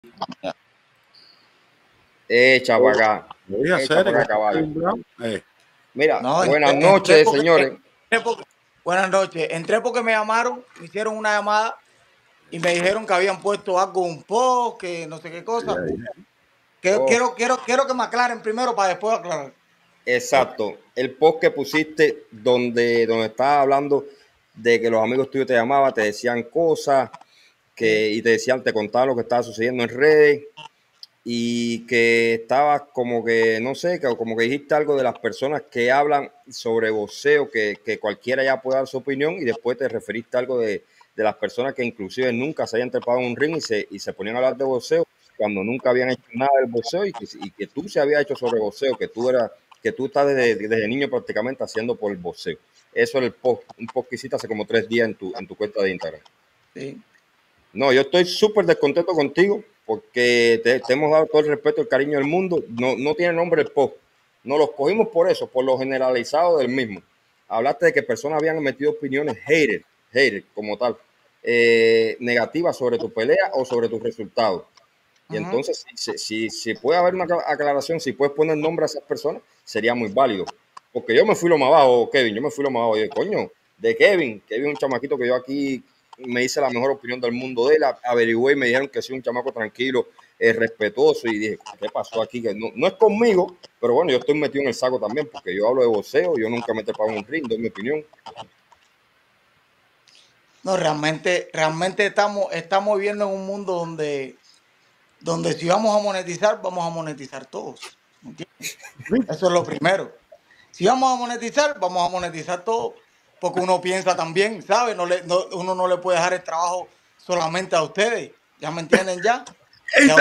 Echa para acá. Voy a Echa hacer para acá, caballo. Mira, No, buenas noches, porque, señores. buenas noches. Entré porque me llamaron, me hicieron una llamada y me dijeron que habían puesto algo, un post, que no sé qué cosa. Oh. Quiero que me aclaren primero para después aclarar. Exacto. El post que pusiste donde estabas hablando de que los amigos tuyos te llamaban, te decían cosas y te decían, te contaban lo que estaba sucediendo en redes y que estabas como que, no sé, como que dijiste algo de las personas que hablan sobre boxeo, que cualquiera ya puede dar su opinión, y después te referiste a algo de las personas que inclusive nunca se habían trepado en un ring y se ponían a hablar de boxeo cuando nunca habían hecho nada del boxeo y que tú se había hecho sobre boxeo, que tú estás desde niño prácticamente haciendo por el boxeo. Eso era el post, un post que hiciste hace como 3 días en tu cuenta de Instagram. Sí. No, yo estoy súper descontento contigo porque te hemos dado todo el respeto y el cariño del mundo. No tiene nombre el post. No los cogimos por eso, por lo generalizado del mismo. Hablaste de que personas habían metido opiniones haters como tal, negativas sobre tu pelea o sobre tus resultados. Y entonces, si puede haber una aclaración, si puedes poner nombre a esas personas, sería muy válido. Porque yo me fui lo más bajo, Kevin, yo me fui lo más bajo. Y coño, de Kevin es un chamaquito que yo aquí me hice la mejor opinión del mundo de él, averigüé y me dijeron que soy un chamaco tranquilo, respetuoso, y dije, ¿qué pasó aquí? Que no es conmigo, pero bueno, yo estoy metido en el saco también, porque yo hablo de boxeo, yo nunca me he trepado en un ring, doy mi opinión. No, realmente estamos viviendo en un mundo donde si vamos a monetizar todos. ¿Entiendes? Eso es lo primero. Si vamos vamos a monetizar todo, porque uno piensa también, ¿sabes? Uno no le puede dejar el trabajo solamente a ustedes. ¿Ya me entienden ya? Ya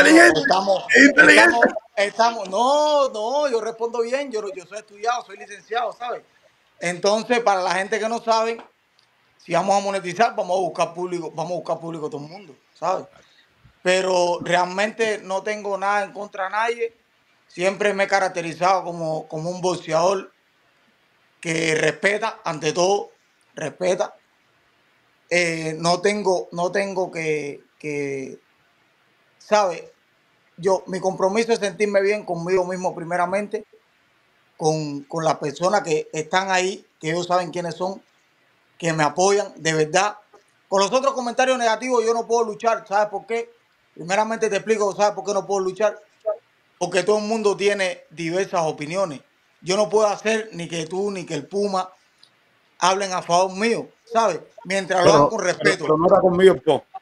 estamos, no, yo respondo bien, yo soy estudiado, soy licenciado, ¿sabes? Entonces, para la gente que no sabe, si vamos a monetizar, vamos a buscar público todo el mundo, ¿sabes? Pero realmente no tengo nada en contra de nadie. Siempre me he caracterizado como un boxeador que respeta, ante todo, respeta. No tengo ¿sabe? Mi compromiso es sentirme bien conmigo mismo primeramente, con las personas que están ahí, que ellos saben quiénes son, que me apoyan de verdad. Con los otros comentarios negativos yo no puedo luchar, ¿sabes por qué? Primeramente te explico, ¿sabes por qué no puedo luchar? Porque todo el mundo tiene diversas opiniones. Yo no puedo hacer ni que tú ni que el Puma hablen a favor mío, ¿sabes? Mientras lo hagan con respeto. Pero no era conmigo el post.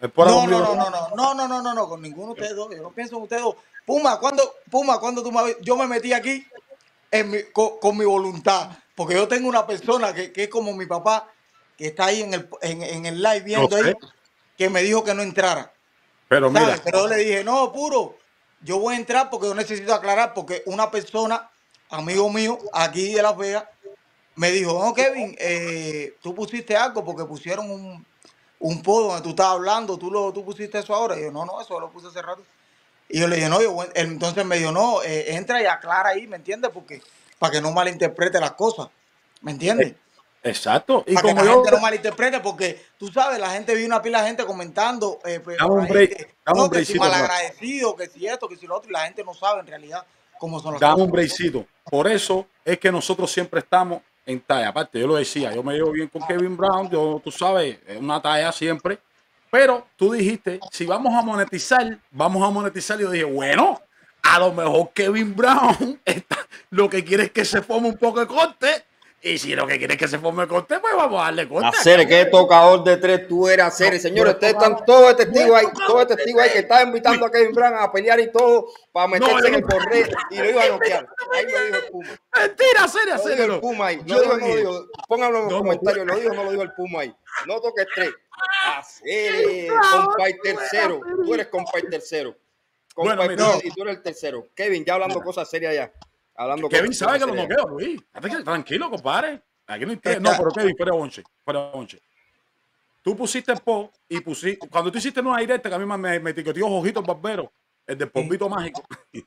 No, con ninguno de ustedes dos. Yo no pienso en ustedes dos. Puma, ¿cuándo yo me metí aquí con mi voluntad? Porque yo tengo una persona que es como mi papá, que está ahí en el live viendo ahí, que me dijo que no entrara. Pero ¿Sabes? mira, Pero yo le dije, no, puro, yo voy a entrar porque yo necesito aclarar, porque una persona, amigo mío, aquí de Las Vegas, me dijo, no, Kevin, tú pusiste algo porque pusieron un post donde tú estabas hablando, tú pusiste eso ahora. Y yo, no, eso lo puse hace rato. Y yo le dije, no, entonces me dijo, no, entra y aclara ahí, ¿me entiendes? Porque para que no malinterprete las cosas, ¿me entiendes? exacto. Y Para que como la yo, gente no malinterprete, porque tú sabes, la gente vi una pila de gente comentando pues, dame por un ahí break, que dame un no, que si breakcito, malagradecido, que si esto, que si lo otro, y la gente no sabe en realidad cómo son las dame cosas. un breakcito. Por eso es que nosotros siempre estamos en talla. Aparte, yo lo decía, yo me llevo bien con Kevin Brown, tú sabes, es una talla siempre. Pero tú dijiste, si vamos a monetizar, vamos a monetizar. Y yo dije, bueno, a lo mejor Kevin Brown lo que quiere es que se forme un poco de corte. Y si lo que quiere es que se forme corte, pues vamos a darle corte. Hacer que tocador de tres tú eras, hacer. Señores, ustedes están todos testigos ahí que estaba invitando a Kevin Brown a pelear y todo para meterse en el correo y lo iba a noquear. Ahí lo dijo el Puma. Mentira, serio. Lo dijo el Puma ahí. ¿Lo dijo o no lo dijo? Pónganlo en los comentarios. ¿Lo dijo o no lo dijo el Puma ahí? No toques tres. Hacer, compay tercero. Tú eres compay tercero. Compay Puma y tú eres el tercero. Kevin, ya hablando cosas serias ya. Kevin sabe que lo noqueo, Luis. Tranquilo, compadre. Aquí no hay tres. No, pero Kevin, fuera bonche. Tú pusiste el post y cuando tú hiciste una directa que a mí me etiqueteó Jojito el Barbero, el del polvito mágico.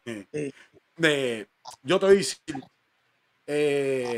Yo te voy a decir,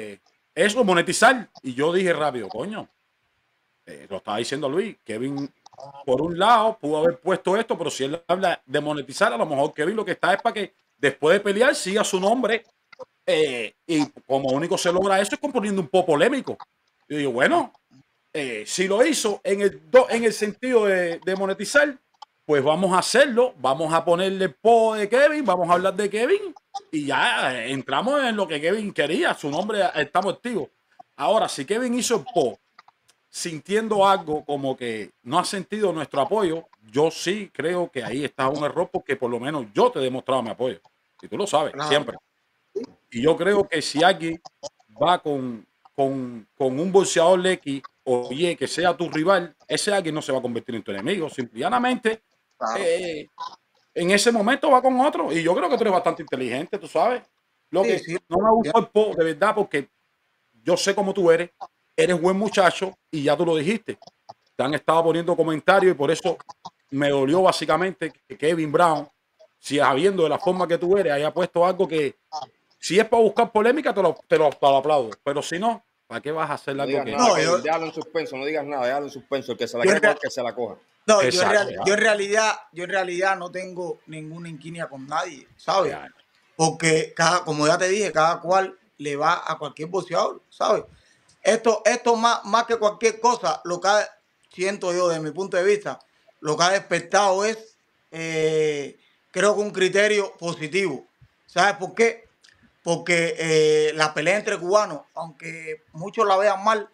eso monetizar. Y yo dije rápido, coño, lo estaba diciendo Luis, Kevin por un lado, pudo haber puesto esto, pero si él habla de monetizar, a lo mejor Kevin lo que está es para que después de pelear siga su nombre y como único se logra eso es componiendo un poco polémico. Yo digo, bueno, si lo hizo en el sentido de monetizar, pues vamos a hacerlo, vamos a ponerle po de Kevin, vamos a hablar de Kevin y ya entramos en lo que Kevin quería, su nombre estamos activos. Ahora, si Kevin hizo el po sintiendo algo como que no ha sentido nuestro apoyo, yo sí creo que ahí está un error porque por lo menos yo te he demostrado mi apoyo. Y tú lo sabes, Claro. siempre. Y yo creo que si alguien va con un boxeador X o Y que sea tu rival, ese alguien no se va a convertir en tu enemigo. Simplemente Claro. en ese momento va con otro. Y yo creo que tú eres bastante inteligente, tú sabes. Lo Sí, que sí. no me gustó el po, de verdad, porque yo sé cómo tú eres buen muchacho y ya tú lo dijiste. Te han estado poniendo comentarios y por eso me dolió básicamente que Kevin Brown, si habiendo de la forma que tú eres, haya puesto algo que, si es para buscar polémica, te lo aplaudo. Pero si no, ¿para qué vas a hacer No algo digas que nada, No, Kevin, yo, déjalo en suspenso, no digas nada, déjalo en suspenso. El que se la yo, quiera en rea- coger, que se la coja. no, exacto? yo en realidad no tengo ninguna inquinia con nadie, ¿sabes? Ya, Porque como ya te dije, cada cual le va a cualquier boxeador, ¿sabes? Esto más que cualquier cosa, siento yo, desde mi punto de vista, lo que ha despertado es, creo que un criterio positivo. ¿Sabes por qué? Porque la pelea entre cubanos, aunque muchos la vean mal,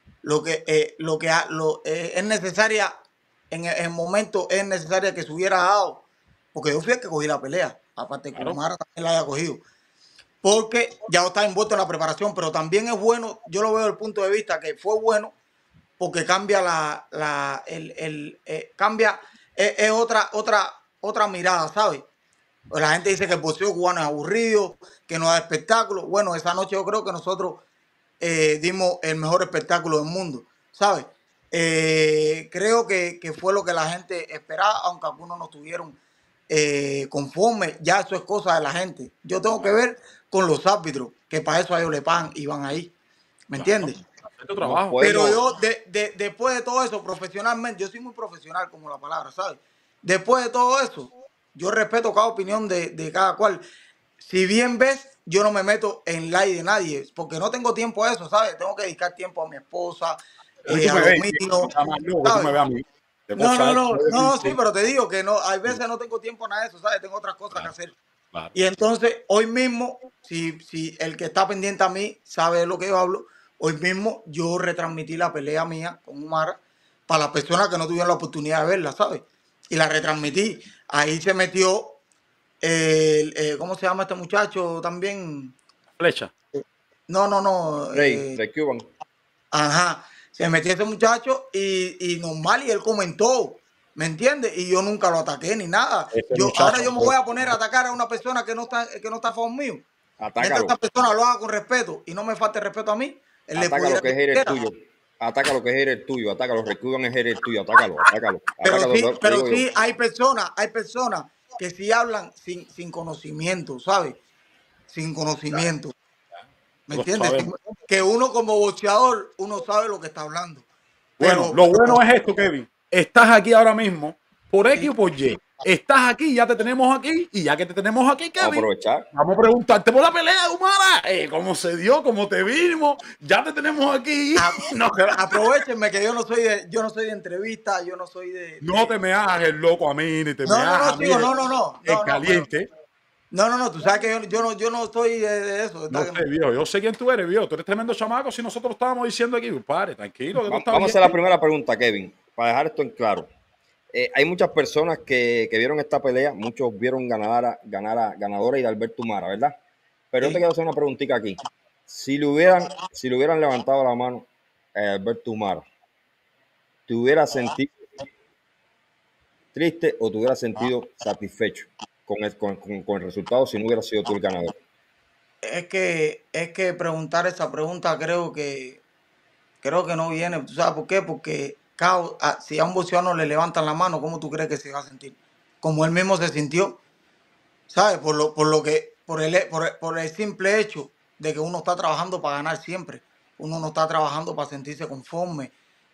es necesaria, en el momento es necesaria que se hubiera dado, porque yo fui el que cogí la pelea, aparte de que claro. Omar también la haya cogido, porque ya está envuelto en la preparación, pero también es bueno, yo lo veo desde el punto de vista que fue bueno, porque cambia cambia, es otra mirada, ¿sabes? Pues la gente dice que el boxeo cubano es aburrido, que no da espectáculo. Bueno, esa noche yo creo que nosotros dimos el mejor espectáculo del mundo, ¿sabes? Creo que fue lo que la gente esperaba, aunque algunos no estuvieron conformes. Ya eso es cosa de la gente. Yo tengo que ver con los árbitros, que para eso a ellos le pagan y van ahí. ¿Me Claro. entiendes? Hacer tu No trabajo. Pero podemos, yo, después de todo eso, profesionalmente, yo soy muy profesional, como la palabra, ¿sabes? Después de todo eso, yo respeto cada opinión de cada cual. Si bien ves, yo no me meto en la de nadie, porque no tengo tiempo a eso, ¿sabes? Tengo que dedicar tiempo a mi esposa, A mí tú a me los ves, míos, nada más loco que tú ¿sabes? me ves a mí. De No, no, cosas, no, no, sí, sí, pero te digo que no, hay veces no tengo tiempo a nada de eso, ¿sabes? Tengo otras cosas que claro, hacer. claro. Y entonces, hoy mismo, si el que está pendiente a mí sabe de lo que yo hablo, hoy mismo yo retransmití la pelea mía con Umara para las personas que no tuvieron la oportunidad de verla, ¿sabes? Y la retransmití. Ahí se metió, ¿cómo se llama este muchacho también? Flecha. No, no, no. Rey Cuban. Ajá. Se metió ese muchacho y normal, y él comentó, ¿me entiendes? Y yo nunca lo ataqué ni nada. Ese Ahora muchacho. yo me voy a poner a atacar a una persona que no está a favor mío. Mientras Atácalo, esa persona lo haga con respeto y no me falte respeto a mí, él le ataca lo pudiera que es que el quiera. tuyo. Ataca lo que es el tuyo, atácalo. Rey Cuban es el tuyo, atácalo, atácalo. Atácalo, te Pero digo yo. sí hay personas que sí hablan sin conocimiento, ¿sabes? Sin conocimiento. ¿Me Tú lo entiendes? sabemos. Que uno como boxeador, uno sabe lo que está hablando. Bueno, Pero, lo bueno es esto, Kevin. Estás aquí ahora mismo por X o sí, por Y. Estás aquí, ya te tenemos aquí, y ya que te tenemos aquí, Vamos a Kevin, aprovechar. vamos a preguntarte por la pelea humana. ¿Cómo se dio? ¿Cómo te vimos? Ya te tenemos aquí. a- No, aprovechenme que yo no soy de entrevista, yo no soy no te me hagas el loco a mí, ni te me no, no, hagas no, a mí sigo, no, no, no, el no, no, pero caliente. no, tú sabes que yo no estoy de eso, No ¿verdad? sé, viejo. Yo sé quién tú eres, viejo. Tú eres tremendo chamaco. Si nosotros estábamos diciendo aquí, padre, tranquilo, que todo está Vamos a bien. hacer la primera pregunta, Kevin, para dejar esto en claro. Hay muchas personas que vieron esta pelea, muchos vieron ganadora y de Alberto Mara, ¿verdad? Pero yo te Sí. quiero hacer una preguntita aquí. Si le hubieran levantado la mano a Alberto Mara, ¿te hubieras sentido triste o te hubieras sentido satisfecho con el resultado si no hubiera sido tú el ganador? Es que preguntar esa pregunta creo que no viene. ¿Tú sabes por qué? Porque si a un boxeador no le levantan la mano, ¿cómo tú crees que se va a sentir? Como él mismo se sintió, ¿sabes? Por el simple hecho de que uno está trabajando para ganar siempre. Uno no está trabajando para sentirse conforme.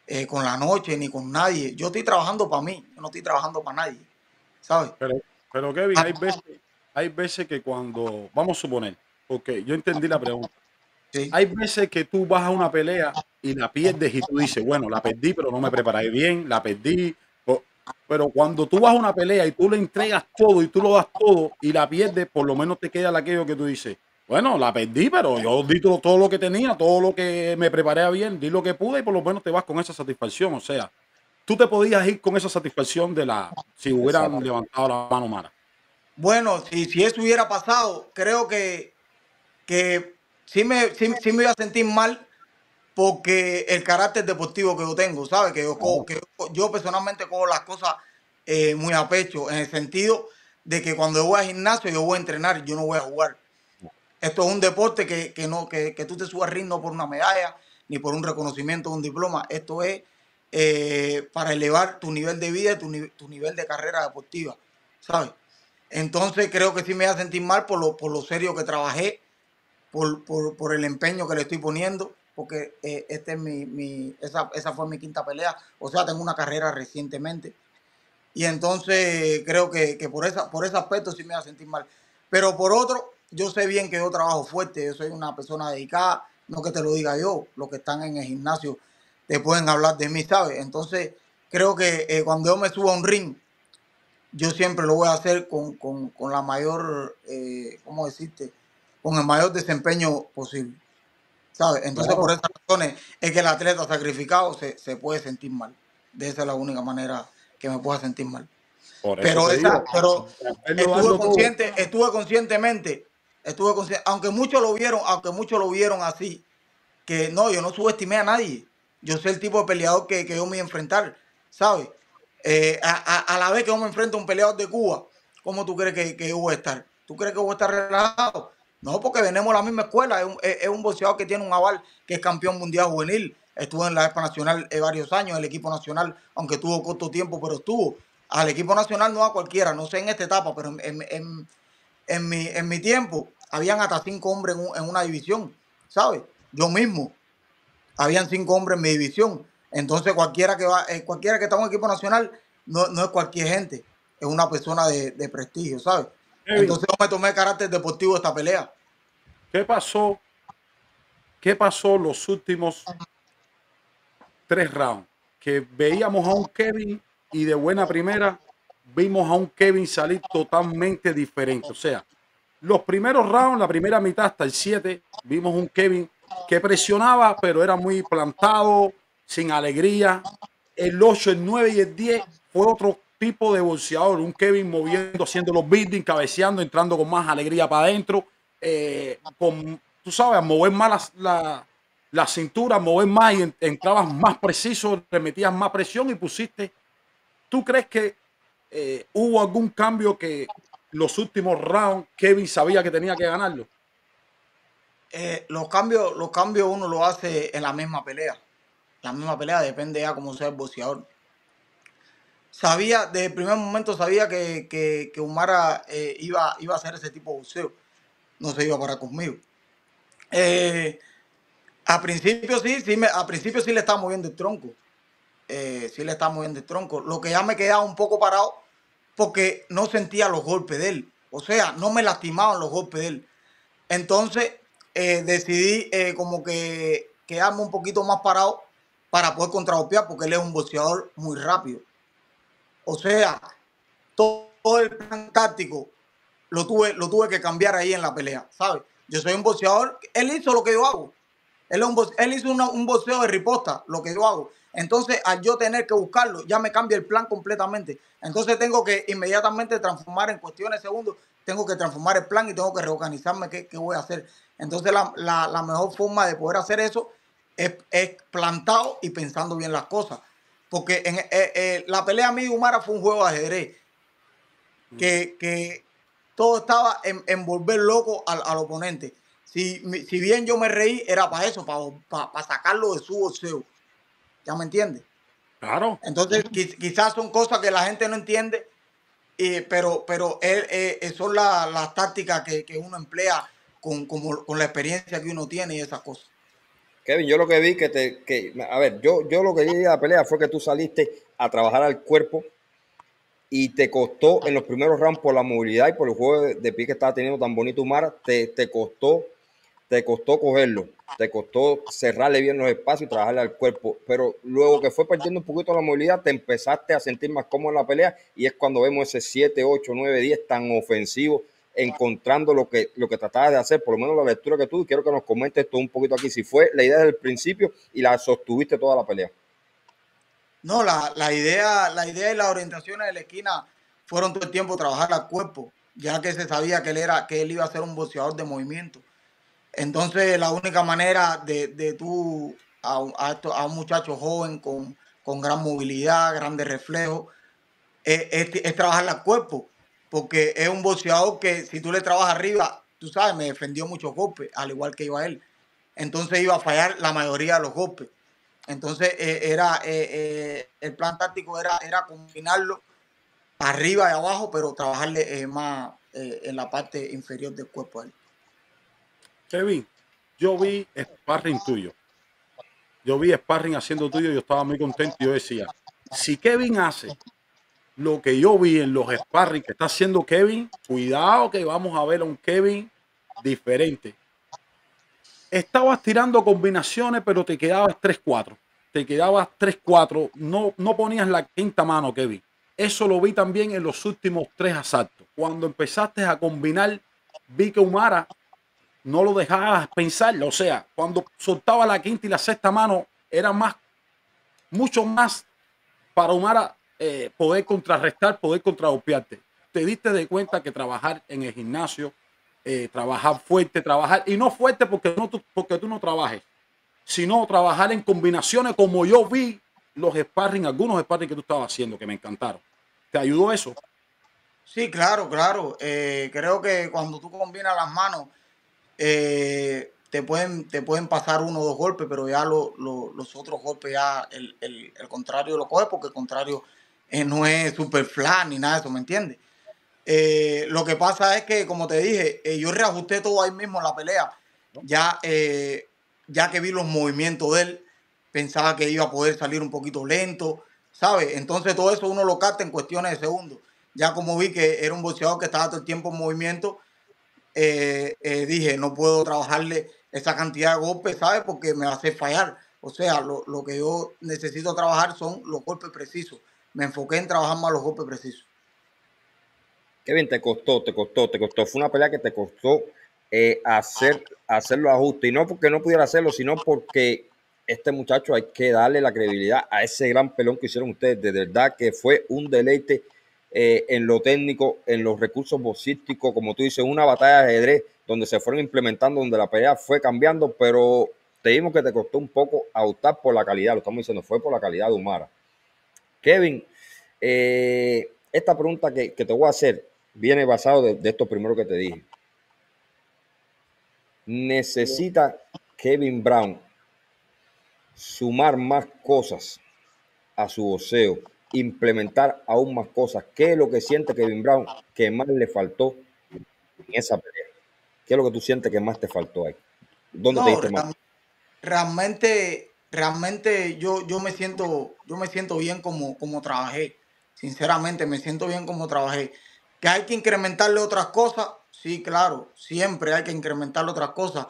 con la noche ni con nadie. Yo estoy trabajando para mí, yo no estoy trabajando para nadie, ¿sabes? Pero, pero Kevin, Ah, hay veces que cuando, vamos a suponer, porque yo entendí la pregunta, sí. hay veces que tú vas a una pelea y la pierdes y tú dices, bueno, la perdí, pero no me preparé bien, la perdí. Pero cuando tú vas a una pelea y tú le entregas todo y tú lo das todo y la pierdes, por lo menos te queda aquello que tú dices, bueno, la perdí, pero yo di todo lo que tenía, todo lo que me preparé bien, di lo que pude y por lo menos te vas con esa satisfacción. O sea, tú te podías ir con esa satisfacción de si hubieran Exacto. levantado la mano mala. Bueno, si eso hubiera pasado, creo que sí me iba a sentir mal porque el carácter deportivo que yo tengo, ¿sabes? Claro. Yo personalmente cojo las cosas muy a pecho, en el sentido de que cuando yo voy al gimnasio, yo voy a entrenar, yo no voy a jugar. Esto es un deporte que tú te subas al ring no por una medalla, ni por un reconocimiento, un diploma. Esto es para elevar tu nivel de vida y tu nivel de carrera deportiva, ¿sabes? Entonces creo que sí me voy a sentir mal por lo serio que trabajé, por el empeño que le estoy poniendo, porque este es esa fue mi quinta pelea. O sea, tengo una carrera recientemente. Y entonces creo que por ese aspecto sí me va a sentir mal. Pero por otro, yo sé bien que yo trabajo fuerte, yo soy una persona dedicada, no que te lo diga yo, los que están en el gimnasio te pueden hablar de mí, ¿sabes? Entonces creo que cuando yo me subo a un ring, yo siempre lo voy a hacer con la mayor, ¿cómo decirte? Con el mayor desempeño posible, ¿sabes? Entonces por Claro. esas razones es que el atleta sacrificado se puede sentir mal. De esa es la única manera que me pueda sentir mal. Por eso Pero te digo, verlo dando todo. aunque muchos lo vieron así, que no, yo no subestimé a nadie. Yo sé el tipo de peleador que yo me voy a enfrentar, ¿sabes? A la vez que yo me enfrento a un peleador de Cuba, ¿cómo tú crees que yo voy a estar? ¿Tú crees que voy a estar relajado? No, porque venimos a la misma escuela. Es un boxeador que tiene un aval, que es campeón mundial juvenil. Estuvo en la Expo Nacional varios años, el equipo nacional, aunque tuvo corto tiempo, pero estuvo. Al equipo nacional no a cualquiera, no sé en esta etapa, pero en mi tiempo habían hasta 5 hombres en una división, ¿sabes? Yo mismo, habían 5 hombres en mi división. Entonces cualquiera que está en un equipo nacional no es cualquier gente, es una persona de prestigio, ¿sabes? Kevin, Entonces yo me tomé carácter deportivo de esta pelea. ¿qué pasó? ¿Qué pasó los últimos 3 rounds? Que veíamos a un Kevin y de buena primera vimos a un Kevin salir totalmente diferente. O sea, los primeros rounds, la primera mitad hasta el 7, vimos un Kevin que presionaba, pero era muy plantado, sin alegría. El 8, el 9 y el 10 fue otro tipo de boxeador, un Kevin moviendo, haciendo los building, cabeceando, entrando con más alegría para adentro, tú sabes, a mover más la cintura, mover más y entrabas más preciso, le metías más presión y pusiste. ¿Tú crees que hubo algún cambio que los últimos rounds Kevin sabía que tenía que ganarlo? Los cambios uno lo hace en la misma pelea. La misma pelea depende ya cómo sea el boxeador. Desde el primer momento sabía que Humara iba a hacer ese tipo de boxeo. No se iba a parar conmigo. Eh, a principio sí le estaba moviendo el tronco. Sí le estaba moviendo el tronco. Lo que ya me quedaba un poco parado porque no sentía los golpes de él. O sea, no me lastimaban los golpes de él. Entonces decidí como que quedarme un poquito más parado para poder contragolpear porque él es un boxeador muy rápido. O sea, todo el plan táctico lo tuve que cambiar ahí en la pelea, ¿sabes? Yo soy un boxeador, él hizo lo que yo hago. Él hizo un boxeo de riposta, lo que yo hago. Entonces, al yo tener que buscarlo, ya me cambia el plan completamente. Entonces, tengo que inmediatamente transformar en cuestiones de segundos, tengo que transformar el plan y tengo que reorganizarme qué voy a hacer. Entonces, la mejor forma de poder hacer eso es plantado y pensando bien las cosas. Porque la pelea mía y Humara fue un juego de ajedrez que todo estaba en volver loco al oponente. Si bien yo me reí, era para eso, para sacarlo de su boxeo. ¿Ya me entiendes? Claro. Entonces, quizás son cosas que la gente no entiende, pero son las tácticas que uno emplea con la experiencia que uno tiene y esas cosas. Kevin, yo lo que vi a ver, yo lo que vi de la pelea fue que tú saliste a trabajar al cuerpo y te costó en los primeros rounds por la movilidad y por el juego de pie que estaba teniendo tan bonito Humara, te costó cogerlo, te costó cerrarle bien los espacios y trabajarle al cuerpo, pero luego que fue perdiendo un poquito la movilidad, te empezaste a sentir más cómodo en la pelea y es cuando vemos ese 7, 8, 9, 10 tan ofensivo, encontrando lo que tratabas de hacer, por lo menos la lectura que tú, y quiero que nos comentes esto un poquito aquí, si fue la idea desde el principio y la sostuviste toda la pelea. No, la idea y las orientaciones de la esquina fueron todo el tiempo trabajar al cuerpo, ya que se sabía que él iba a ser un boxeador de movimiento. Entonces, la única manera de tú a un muchacho joven con gran movilidad, grandes reflejos, es trabajar al cuerpo, porque es un boxeador que si tú le trabajas arriba, tú sabes, me defendió muchos golpes, al igual que iba él. Entonces iba a fallar la mayoría de los golpes. Entonces el plan táctico era combinarlo arriba y abajo, pero trabajarle más en la parte inferior del cuerpo a él. Kevin, yo vi sparring tuyo. Yo vi sparring haciendo tuyo y yo estaba muy contento. Yo decía, si Kevin hace lo que yo vi en los sparring que está haciendo Kevin, cuidado que vamos a ver a un Kevin diferente. Estabas tirando combinaciones, pero te quedabas 3-4. Te quedabas 3-4. No ponías la quinta mano, Kevin. Eso lo vi también en los últimos 3 asaltos. Cuando empezaste a combinar, vi que Humara no lo dejabas pensar. O sea, cuando soltaba la quinta y la sexta mano, era mucho más para Humara poder contrarrestar, poder contragolpearte. Te diste de cuenta que trabajar en el gimnasio, trabajar fuerte, y no fuerte porque tú no trabajes, sino trabajar en combinaciones como yo vi los sparring, algunos sparring que tú estabas haciendo, que me encantaron. ¿Te ayudó eso? Sí, claro. Creo que cuando tú combinas las manos, te pueden pasar 1 o 2 golpes, pero ya los otros golpes ya el contrario lo coge, porque el contrario no es super flat ni nada de eso, ¿me entiendes? Lo que pasa es que, como te dije, yo reajusté todo ahí mismo en la pelea. Ya que vi los movimientos de él, pensaba que iba a poder salir un poquito lento, ¿sabes? Entonces todo eso uno lo capta en cuestiones de segundos. Ya como vi que era un boxeador que estaba todo el tiempo en movimiento, dije, no puedo trabajarle esa cantidad de golpes, ¿sabes? Porque me va a hacer fallar. O sea, lo que yo necesito trabajar son los golpes precisos. Me enfoqué en trabajar más los golpes precisos. Kevin, te costó. Fue una pelea que te costó hacer los ajustes. Y no porque no pudiera hacerlo, sino porque este muchacho hay que darle la credibilidad a ese gran pelón que hicieron ustedes. De verdad que fue un deleite en lo técnico, en los recursos boxísticos, como tú dices, una batalla de ajedrez donde se fueron implementando, donde la pelea fue cambiando, pero te dimos que te costó un poco ajustar por la calidad. Lo estamos diciendo, fue por la calidad de Humara. Kevin, esta pregunta que te voy a hacer viene basado de esto primero que te dije. ¿Necesita Kevin Brown sumar más cosas a su boxeo, implementar aún más cosas? ¿Qué es lo que siente Kevin Brown que más le faltó en esa pelea? ¿Qué es lo que tú sientes que más te faltó ahí? ¿Dónde te diste más? Realmente yo me siento bien como trabajé. Sinceramente, me siento bien como trabajé. ¿Que hay que incrementarle otras cosas? Sí, claro, siempre hay que incrementarle otras cosas,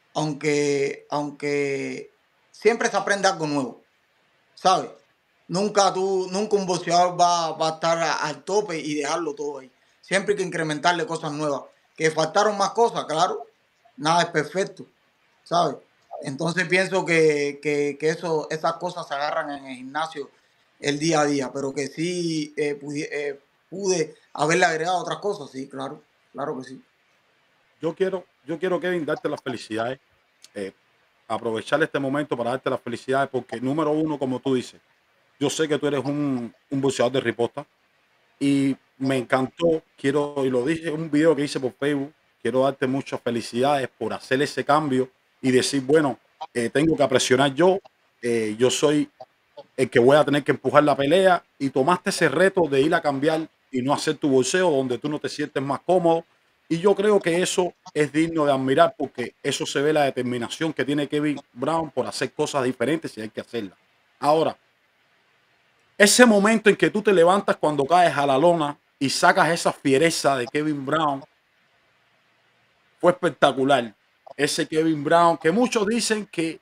aunque siempre se aprende algo nuevo, ¿sabes? Nunca un boxeador va a estar al tope y dejarlo todo ahí. Siempre hay que incrementarle cosas nuevas. Que faltaron más cosas, claro, nada es perfecto, ¿sabes? Entonces pienso que esas cosas se agarran en el gimnasio el día a día, pero que sí pude haberle agregado otras cosas, sí, claro que sí. Yo quiero, Kevin, darte las felicidades, eh, aprovechar este momento para darte las felicidades, porque número uno, como tú dices, yo sé que tú eres un boxeador de riposta y me encantó, y lo dije en un video que hice por Facebook, quiero darte muchas felicidades por hacer ese cambio y decir, bueno, tengo que presionar yo soy el que voy a tener que empujar la pelea, y tomaste ese reto de ir a cambiar y no hacer tu boxeo donde tú no te sientes más cómodo. Y yo creo que eso es digno de admirar porque eso se ve la determinación que tiene Kevin Brown por hacer cosas diferentes si hay que hacerlas. Ahora, ese momento en que tú te levantas cuando caes a la lona y sacas esa fiereza de Kevin Brown fue espectacular. Ese Kevin Brown que muchos dicen que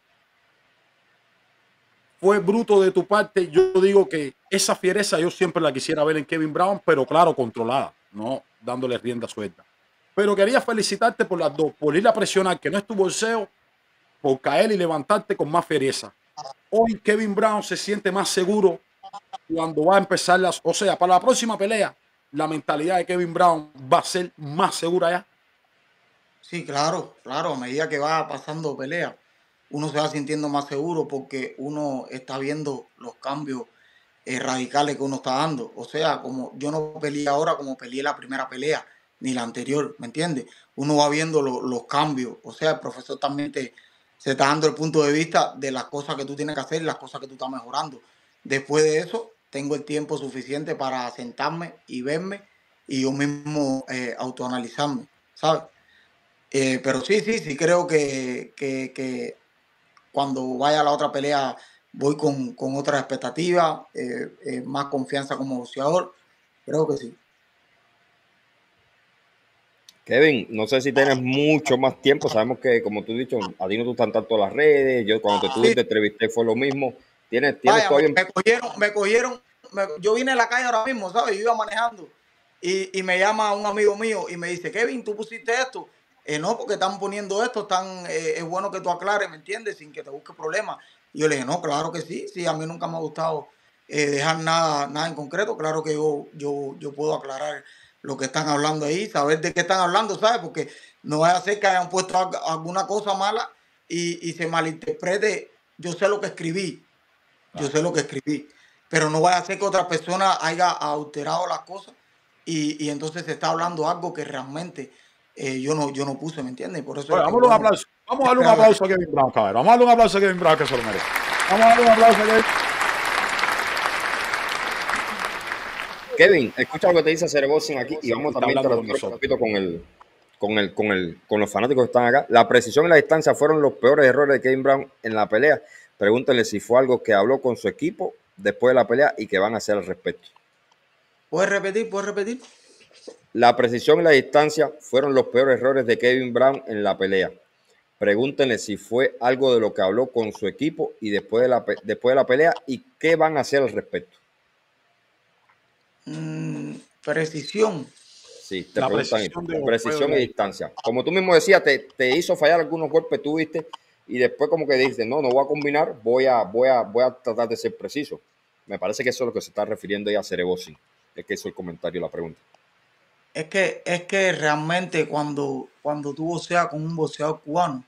fue bruto de tu parte. Yo digo que esa fiereza yo siempre la quisiera ver en Kevin Brown, pero claro, controlada, no dándole rienda suelta. Pero quería felicitarte por las dos, por ir a presionar, que no es tu bolseo, por caer y levantarte con más fiereza. Hoy Kevin Brown se siente más seguro cuando va a empezar las, o sea, para la próxima pelea, la mentalidad de Kevin Brown va a ser más segura ya. Sí, claro, claro, a medida que va pasando pelea, uno se va sintiendo más seguro porque uno está viendo los cambios radicales que uno está dando. O sea, como yo no peleé ahora como peleé la primera pelea, ni la anterior, ¿me entiendes? Uno va viendo los cambios. O sea, el profesor también se está dando el punto de vista de las cosas que tú tienes que hacer y las cosas que tú estás mejorando. Después de eso, tengo el tiempo suficiente para sentarme y verme y yo mismo autoanalizarme, ¿sabes? Pero sí, sí, sí creo que cuando vaya a la otra pelea voy con otra expectativa, más confianza como boxeador. Creo que sí. Kevin, no sé si tienes mucho más tiempo. Sabemos que, como tú has dicho, a ti no te gustan tanto las redes. Yo cuando te tuve Sí, te entrevisté fue lo mismo. Tienes vaya, todavía. me cogieron, yo vine a la calle ahora mismo, ¿sabes? Yo iba manejando y me llama un amigo mío y me dice, Kevin, ¿tú pusiste esto? No, porque están poniendo esto, es bueno que tú aclares, ¿me entiendes? Sin que te busque problemas. Y yo le dije, no, claro que sí, sí, a mí nunca me ha gustado dejar nada en concreto, claro que yo puedo aclarar lo que están hablando ahí, saber de qué están hablando, ¿sabes? Porque no vaya a ser que hayan puesto alguna cosa mala y se malinterprete. Yo sé lo que escribí, yo sé lo que escribí, pero no vaya a ser que otra persona haya alterado las cosas y entonces se está hablando algo que realmente yo no puse, ¿me entiendes? Por eso Oye, es vamos a darle un bueno aplauso. Vamos a darle un crear la... aplauso a Kevin Brown, cabrón. Vamos a darle un aplauso a Kevin Brown que se lo merece. Vamos a darle un aplauso a Kevin. Kevin, escucha lo que te dice Cerebosin aquí y vamos Está también a hablando con tratar un nosotros. poquito con los fanáticos que están acá. La precisión y la distancia fueron los peores errores de Kevin Brown en la pelea. Pregúntenle si fue algo que habló con su equipo después de la pelea y que van a hacer al respecto. ¿Puedes repetir? ¿Puedes repetir? La precisión y la distancia fueron los peores errores de Kevin Brown en la pelea. Pregúntenle si fue algo de lo que habló con su equipo y después de la pelea y qué van a hacer al respecto. Precisión. Sí, te La preguntan precisión de precisión y la distancia. Como tú mismo decías, te hizo fallar algunos golpes, tú viste, y después como que dijiste, no voy a combinar, voy a tratar de ser preciso. Me parece que eso es lo que se está refiriendo ya a Cerebosin. Es que eso es el comentario, la pregunta. Es que realmente cuando tú boxeas con un boxeador cubano,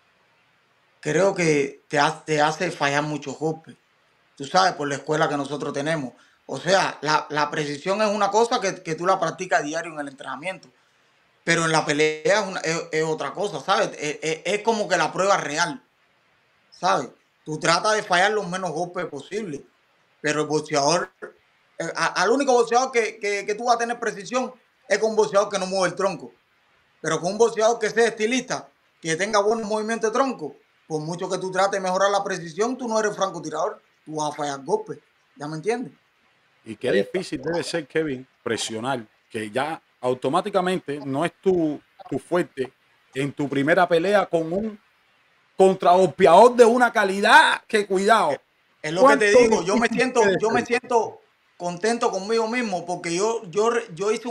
creo que te hace fallar muchos golpes. Tú sabes, por la escuela que nosotros tenemos. O sea, la precisión es una cosa que tú la practicas diario en el entrenamiento, pero en la pelea es otra cosa, ¿sabes? Es como que la prueba real, ¿sabes? Tú tratas de fallar los menos golpes posible, pero el boxeador, al único boxeador que tú vas a tener precisión es con un boxeador que no mueve el tronco, pero con un boxeador que sea estilista, que tenga buenos movimientos de tronco, por mucho que tú trates de mejorar la precisión, tú no eres francotirador, tú vas a fallar golpes, ¿ya me entiendes? Y qué Ahí está. difícil debe ser, Kevin, presionar, que ya automáticamente no es tu fuerte en tu primera pelea con un contragolpeador de una calidad que cuidado. Es lo que te ¿Cuánto digo, difícil puede yo me ser? siento contento conmigo mismo porque yo hice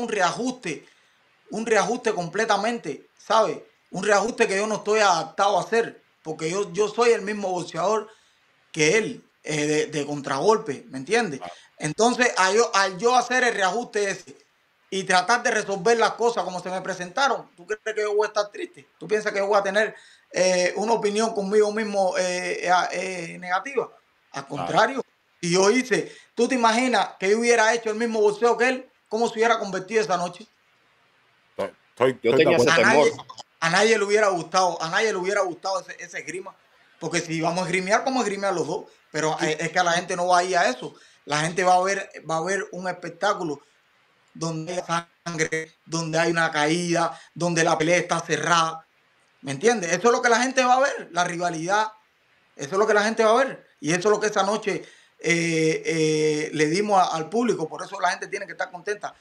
un reajuste completamente, ¿sabes? Un reajuste que yo no estoy adaptado a hacer, porque yo soy el mismo boxeador que él, de contragolpe, ¿me entiendes? Entonces, al yo hacer el reajuste ese y tratar de resolver las cosas como se me presentaron, ¿tú crees que yo voy a estar triste? ¿Tú piensas que yo voy a tener una opinión conmigo mismo negativa? Al Claro. contrario, si yo hice, ¿tú te imaginas que yo hubiera hecho el mismo boxeo que él? ¿Cómo se hubiera convertido esa noche? Yo Estoy de tenía ese acuerdo. temor. A nadie le hubiera gustado, ese esgrima, porque si vamos a esgrimear, vamos a esgrimear los dos, pero es que a la gente no va a ir a eso, la gente va a ver un espectáculo donde hay sangre, donde hay una caída, donde la pelea está cerrada. ¿Me entiendes? Eso es lo que la gente va a ver, la rivalidad. Eso es lo que la gente va a ver. Y eso es lo que esa noche le dimos al público. Por eso la gente tiene que estar contenta.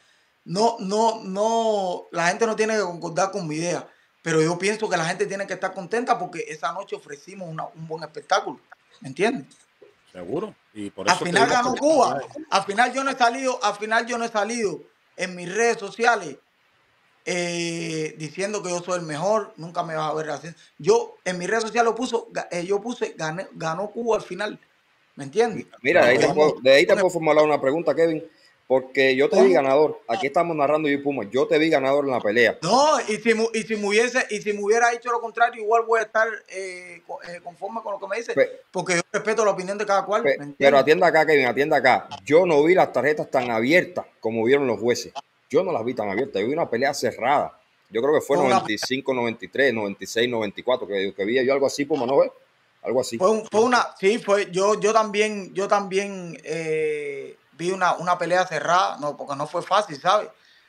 No, la gente no tiene que concordar con mi idea. Pero yo pienso que la gente tiene que estar contenta porque esa noche ofrecimos un buen espectáculo. ¿Me entiendes? Seguro. Y por Al eso te final digo ganó Cuba. Al final yo no he salido en mis redes sociales diciendo que yo soy el mejor, nunca me vas a ver así. Yo en mis redes sociales yo puse ganó Cuba al final. ¿Me entiendes? Mira, Claro. de ahí te puedo formular una pregunta, Kevin, porque yo te vi ganador. Aquí estamos narrando yo y Puma. Yo te vi ganador en la pelea. No, y si me hubiera dicho lo contrario, igual voy a estar conforme con lo que me dice, Pe- porque yo respeto la opinión de cada cual. ¿Me pero entiendes? atienda acá, Kevin, atienda acá. Yo no vi las tarjetas tan abiertas como vieron los jueces. Yo no las vi tan abiertas. Yo vi una pelea cerrada. Yo creo que fue Fue una 95, 93, 96, 94, que vi yo algo así, Puma, ¿no ves? Algo así. yo también vi una pelea cerrada, no, porque no fue fácil, ¿sabes?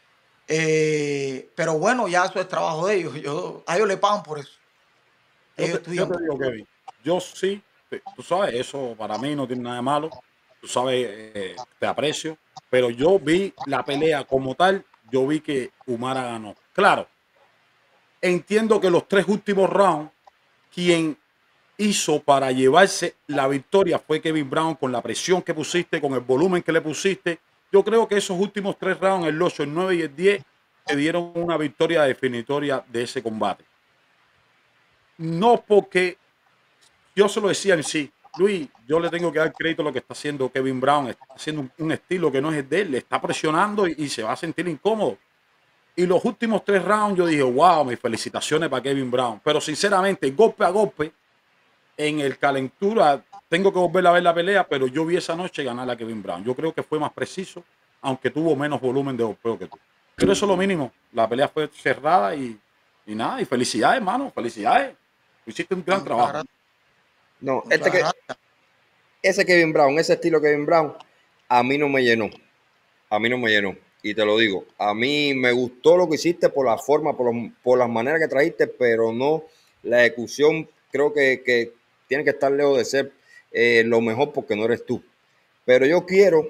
Pero bueno, ya eso es trabajo de ellos. A ellos le pagan por eso. Ellos Yo estudian. te digo, Kevin, yo sí, tú sabes, eso para mí no tiene nada de malo. Tú sabes, te aprecio. Pero yo vi la pelea como tal, yo vi que Humara ganó. Claro, entiendo que los 3 últimos rounds, quien hizo para llevarse la victoria fue Kevin Brown con la presión que pusiste, con el volumen que le pusiste. Yo creo que esos últimos 3 rounds, el 8, el 9 y el 10, te dieron una victoria definitoria de ese combate. No porque yo se lo decía en sí, Luis, yo le tengo que dar crédito a lo que está haciendo Kevin Brown. Está haciendo un estilo que no es el de él, le está presionando y se va a sentir incómodo. Y los últimos 3 rounds yo dije, wow, mis felicitaciones para Kevin Brown. Pero sinceramente, golpe a golpe, en el calentura, tengo que volver a ver la pelea, pero yo vi esa noche ganar a Kevin Brown. Yo creo que fue más preciso, aunque tuvo menos volumen de golpeo que tú. Pero eso es lo mínimo. La pelea fue cerrada y nada. Y felicidades, hermano, felicidades. Hiciste un gran Muchas trabajo. gracias. No, Muchas gracias. ese Kevin Brown, ese estilo Kevin Brown, a mí no me llenó. A mí no me llenó. Y te lo digo, a mí me gustó lo que hiciste por la forma, por las maneras que trajiste, pero no la ejecución. Creo que tiene que estar lejos de ser lo mejor porque no eres tú. Pero yo quiero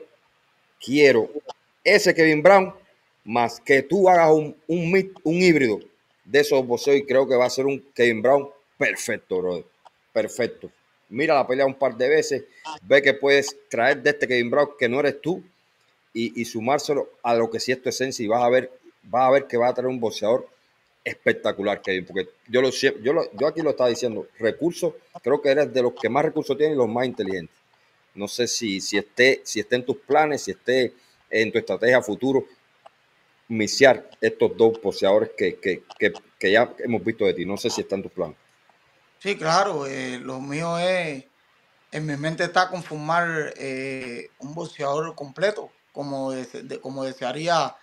ese Kevin Brown más que tú hagas un híbrido de esos boxeos y creo que va a ser un Kevin Brown perfecto, brother. Perfecto. Mira la pelea un par de veces, ve que puedes traer de este Kevin Brown que no eres tú y sumárselo a lo que sí es tu esencia y vas a ver que va a tener un boxeador espectacular, Kevin, porque yo aquí lo estaba diciendo, recursos, creo que eres de los que más recursos tienes y los más inteligentes. No sé si esté en tus planes, si esté en tu estrategia futuro, iniciar estos dos boxeadores que ya hemos visto de ti. No sé si está en tus planes. Sí, claro. Lo mío es, en mi mente está conformar un boxeador completo, como desearía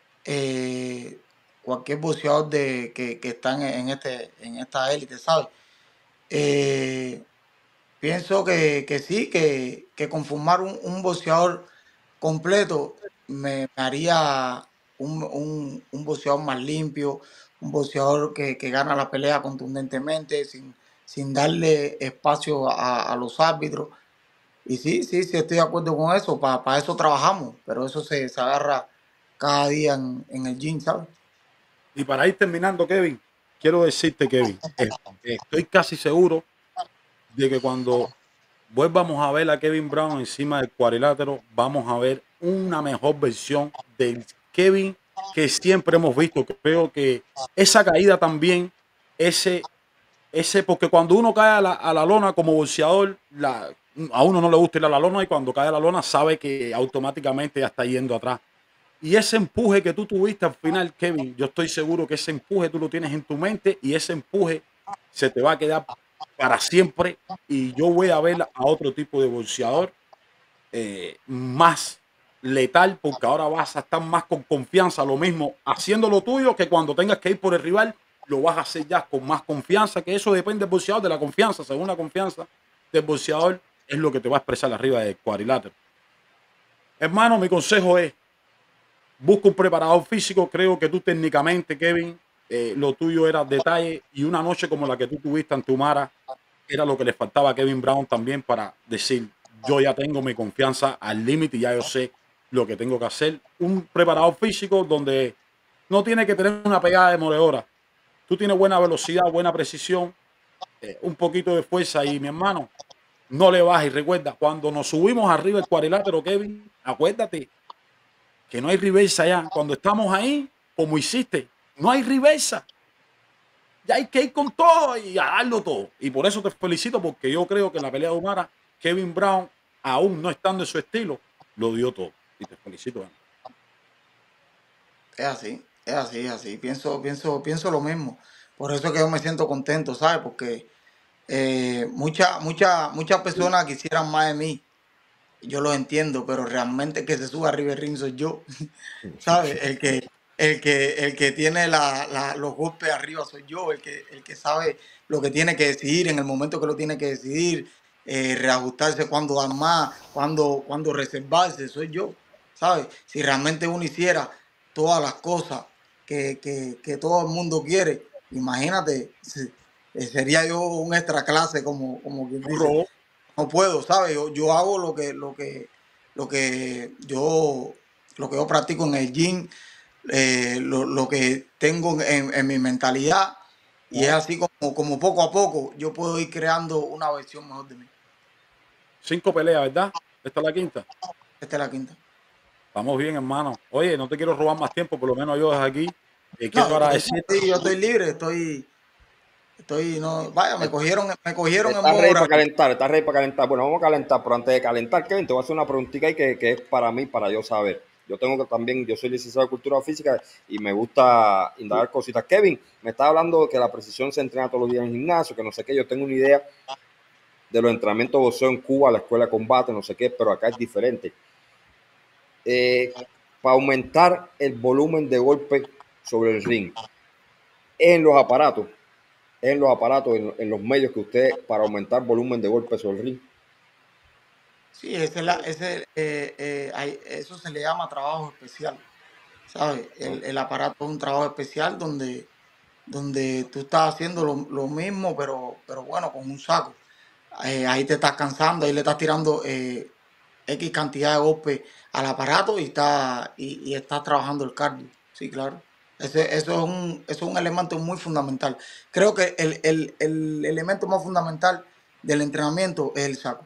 cualquier boxeador que está en esta élite, ¿sabes? Eh, Pienso que sí, que conformar un boxeador completo me haría un boxeador más limpio, un boxeador que gana la pelea contundentemente, sin darle espacio a los árbitros. Y sí, estoy de acuerdo con eso, para eso trabajamos, pero eso se agarra cada día en el gym, ¿sabes? Y para ir terminando, Kevin, quiero decirte, Kevin, estoy casi seguro de que cuando vuelvamos a ver a Kevin Brown encima del cuadrilátero, vamos a ver una mejor versión del Kevin que siempre hemos visto. Creo que esa caída también, porque cuando uno cae a la lona como boxeador, a uno no le gusta ir a la lona y cuando cae a la lona sabe que automáticamente ya está yendo atrás. Y ese empuje que tú tuviste al final, Kevin, yo estoy seguro que ese empuje tú lo tienes en tu mente y ese empuje se te va a quedar para siempre. Y yo voy a ver a otro tipo de boxeador más letal, porque ahora vas a estar más con confianza, lo mismo haciendo lo tuyo que cuando tengas que ir por el rival, lo vas a hacer ya con más confianza, que eso depende del boxeador, de la confianza, según la confianza del boxeador, es lo que te va a expresar arriba del cuadrilátero. Hermano, mi consejo es, busca un preparador físico. Creo que tú técnicamente, Kevin, lo tuyo era detalle, y una noche como la que tú tuviste ante Humara era lo que le faltaba a Kevin Brown también para decir, yo ya tengo mi confianza al límite y ya yo sé lo que tengo que hacer. Un preparador físico donde no tiene que tener una pegada de demoledora. Tú tienes buena velocidad, buena precisión, un poquito de fuerza, y mi hermano, no le bajes. Y recuerda, cuando nos subimos arriba el cuadrilátero, Kevin, acuérdate que no hay reversa ya. Cuando estamos ahí, como hiciste, no hay reversa. Ya hay que ir con todo y a darlo todo. Y por eso te felicito, porque yo creo que en la pelea de Humara, Kevin Brown, aún no estando en su estilo, lo dio todo. Y te felicito. Es así, es así, es así. Pienso lo mismo. Por eso es que yo me siento contento, ¿sabes? Porque muchas personas quisieran más de mí. Yo lo entiendo, pero realmente el que se sube arriba del ring soy yo. ¿Sabes? El que tiene los golpes arriba soy yo, el que sabe lo que tiene que decidir en el momento que lo tiene que decidir, reajustarse cuando dar más, cuando reservarse, soy yo. ¿Sabes? Si realmente uno hiciera todas las cosas que todo el mundo quiere, imagínate, sería yo un extra clase, como quien dice. Burro. No puedo, ¿sabes? Yo hago lo que yo practico en el gym, lo que tengo en mi mentalidad, y es así como poco a poco yo puedo ir creando una versión mejor de mí. 5 peleas, ¿verdad? Esta es la quinta. Esta es la quinta. Vamos bien, hermano. Oye, no te quiero robar más tiempo, por lo menos yo desde aquí. No, Quiero agradecer. yo estoy libre, no, vaya, me cogieron en Está modo ready para horario. calentar, está ready para calentar. Bueno, vamos a calentar, pero antes de calentar, Kevin, te voy a hacer una preguntita ahí que es para mí, para yo saber. Yo tengo que también, yo soy licenciado de Cultura Física y me gusta indagar cositas. Kevin, me estaba hablando de que la precisión se entrena todos los días en el gimnasio, que no sé qué, yo tengo una idea de los entrenamientos de boxeo en Cuba, la escuela de combate, no sé qué, pero acá es diferente. Para aumentar el volumen de golpe sobre el ring, en los aparatos, en los medios que usted, para aumentar volumen de golpe sobre el ring. Sí, eso se le llama trabajo especial, ¿sabes? El aparato es un trabajo especial donde tú estás haciendo lo mismo, pero bueno, con un saco. Ahí te estás cansando, ahí le estás tirando X cantidad de golpes al aparato y estás trabajando el cardio. Sí, claro. Eso es un elemento muy fundamental. Creo que el elemento más fundamental del entrenamiento es el saco.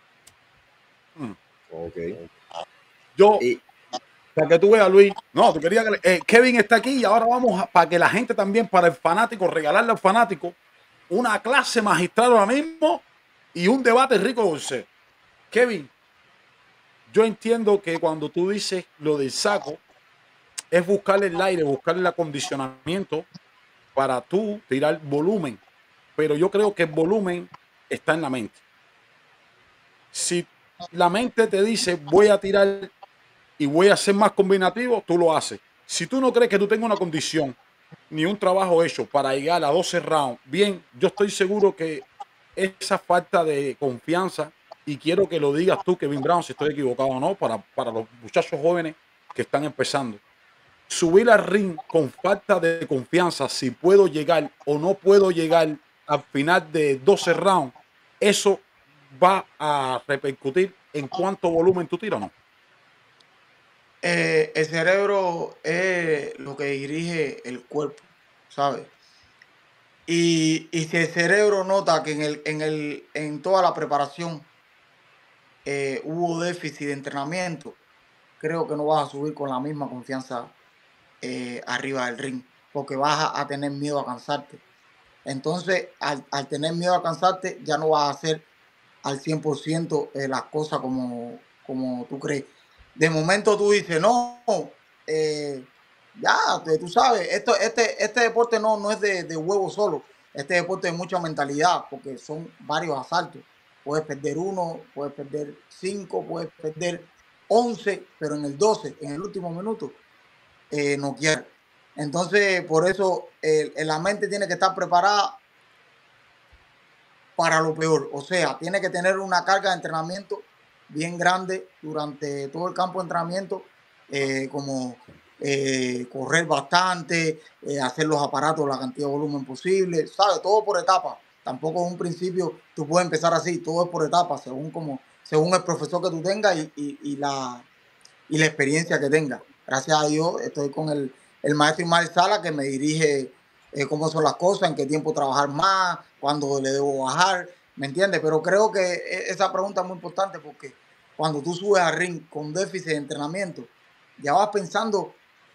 Ok. Yo, Y, para que tú veas, Luis. No, tú querías que Kevin está aquí, y ahora vamos para que la gente también, para el fanático, regalarle al fanático una clase magistral ahora mismo y un debate rico dulce. Kevin, yo entiendo que cuando tú dices lo del saco, es buscarle el aire, buscarle el acondicionamiento para tú tirar volumen. Pero yo creo que el volumen está en la mente. Si la mente te dice voy a tirar y voy a ser más combinativo, tú lo haces. Si tú no crees que tú tengas una condición ni un trabajo hecho para llegar a 12 rounds, bien, yo estoy seguro que esa falta de confianza, y quiero que lo digas tú, Kevin Brown, si estoy equivocado o no, para los muchachos jóvenes que están empezando. Subir al ring con falta de confianza, si puedo llegar o no puedo llegar al final de 12 rounds, eso va a repercutir en cuánto volumen tú tiras o no. El cerebro es lo que dirige el cuerpo, ¿sabes? Y si el cerebro nota que en toda la preparación hubo déficit de entrenamiento, creo que no vas a subir con la misma confianza arriba del ring, porque vas a tener miedo a cansarte. Entonces, al tener miedo a cansarte, ya no vas a hacer al 100% las cosas como tú crees. De momento tú dices, no, eh, ya, tú sabes, este deporte no es de huevo solo. Este deporte es mucha mentalidad, porque son varios asaltos. Puedes perder 1, puedes perder 5, puedes perder 11, pero en el 12, en el último minuto, no quieres. Entonces, por eso la mente tiene que estar preparada para lo peor. O sea, tiene que tener una carga de entrenamiento bien grande durante todo el campo de entrenamiento como correr bastante, hacer los aparatos la cantidad de volumen posible, ¿sabes? Todo por etapas. Tampoco en un principio tú puedes empezar así, todo es por etapas, según el profesor que tú tengas y la experiencia que tenga. Gracias a Dios estoy con el maestro Ismael Sala que me dirige cómo son las cosas, en qué tiempo trabajar más, cuándo le debo bajar, ¿me entiendes? Pero creo que esa pregunta es muy importante porque cuando tú subes al ring con déficit de entrenamiento, ya vas pensando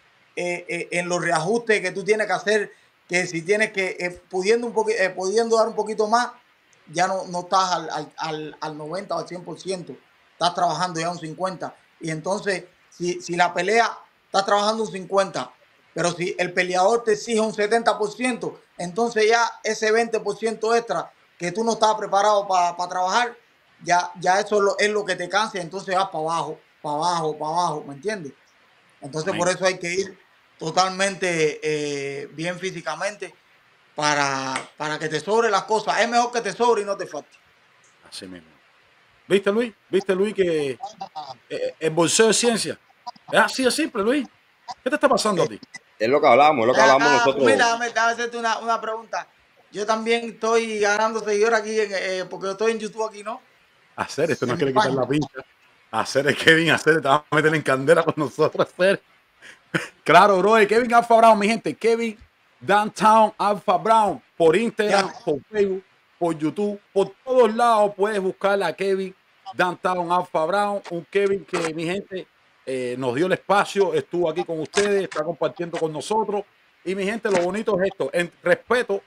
en los reajustes que tú tienes que hacer, que si tienes que, pudiendo dar un poquito más, ya no estás al 90 o al 100%, estás trabajando ya un 50%. Y entonces, si la pelea, estás trabajando un 50%, pero si el peleador te exige un 70%, entonces ya ese 20% extra que tú no estabas preparado para trabajar, ya eso es lo que te cansa, y entonces vas para abajo, para abajo, para abajo, ¿me entiendes? Entonces Amén. por eso hay que ir totalmente bien físicamente para que te sobre las cosas. Es mejor que te sobre y no te falte. Así mismo. ¿Viste, Luis? ¿Viste, Luis, que el bolseo es ciencia? Es así de simple, Luis. ¿Qué te está pasando a ti? Es lo que hablamos nosotros. Mira, déjame hacerte una pregunta. Yo también estoy ganando seguidores aquí, porque yo estoy en YouTube aquí, ¿no? Hacer esto no En mi quiere quitar la página. pincha. Hacer es Kevin, hacer te va a meter en candela con nosotros, hacer. Claro, bro, Kevin Alpha Brown, mi gente, Kevin Downtown Alpha Brown, por Instagram, Ya. por Facebook, por YouTube, por todos lados puedes buscar a Kevin Downtown Alpha Brown, un Kevin que mi gente nos dio el espacio, estuvo aquí con ustedes, está compartiendo con nosotros. Y mi gente, lo bonito es esto, el respeto